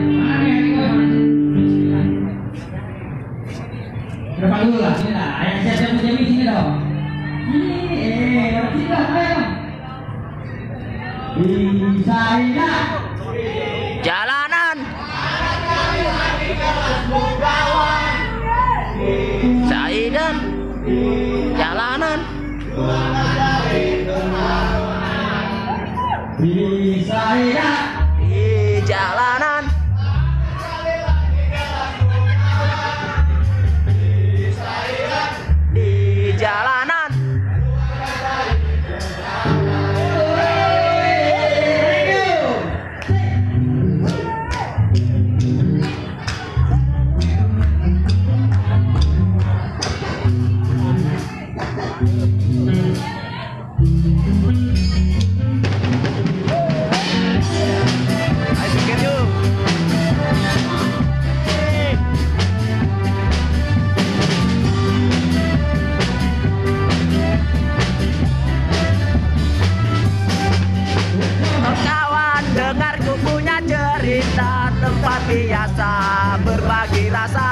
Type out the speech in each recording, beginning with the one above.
Berapa dulu lah, sini lah. Ayo siap-siap Jami sini dong. Sini dong, ayo. Bisa indah. Jalanan. Saidan. Jalanan. Bisa indah. Di jalanan. Di jalanan. Ayo pikir yuk. Kawan, dengar ku punya cerita tempat biasa berbagi rasa.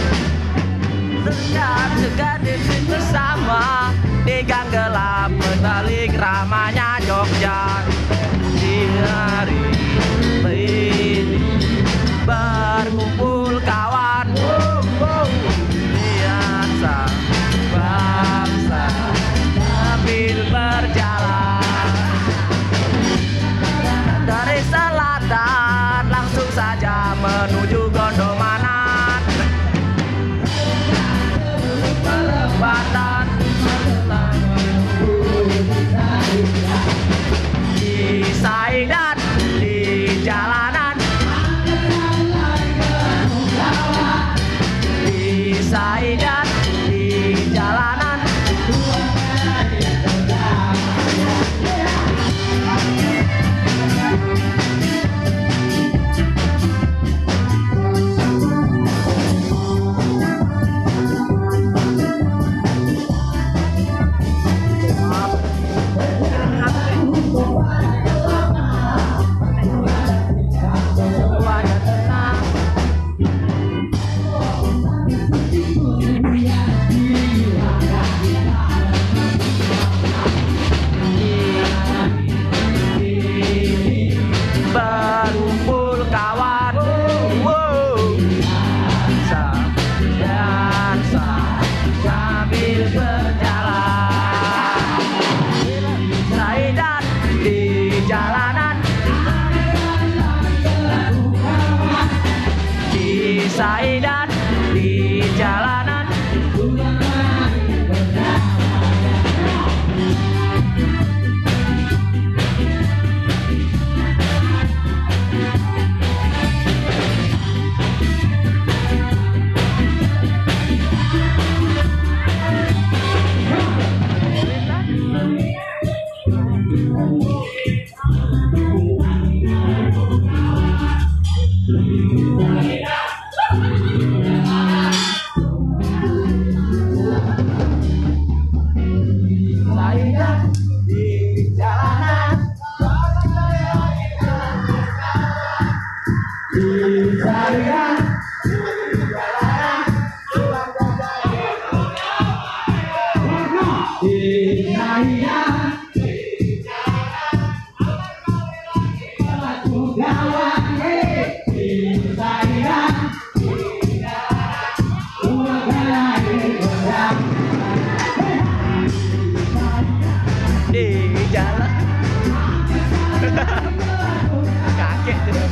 Segar bersama di gang gelap balik ramanya Jogja. Di hari ini berkumpul kawan, biasa bangsa sambil berjalan dari selatan langsung saja menuju Gondomanan. Perempatan di Saidan, di jalanan, di Saidan, di jalanan. Berkumpul kawan, dansa sambil berjalan. Saidan di jalanan, di Saidan di jalanan. Saidan di jalanan, di Saidan. Di jalan. Kaget.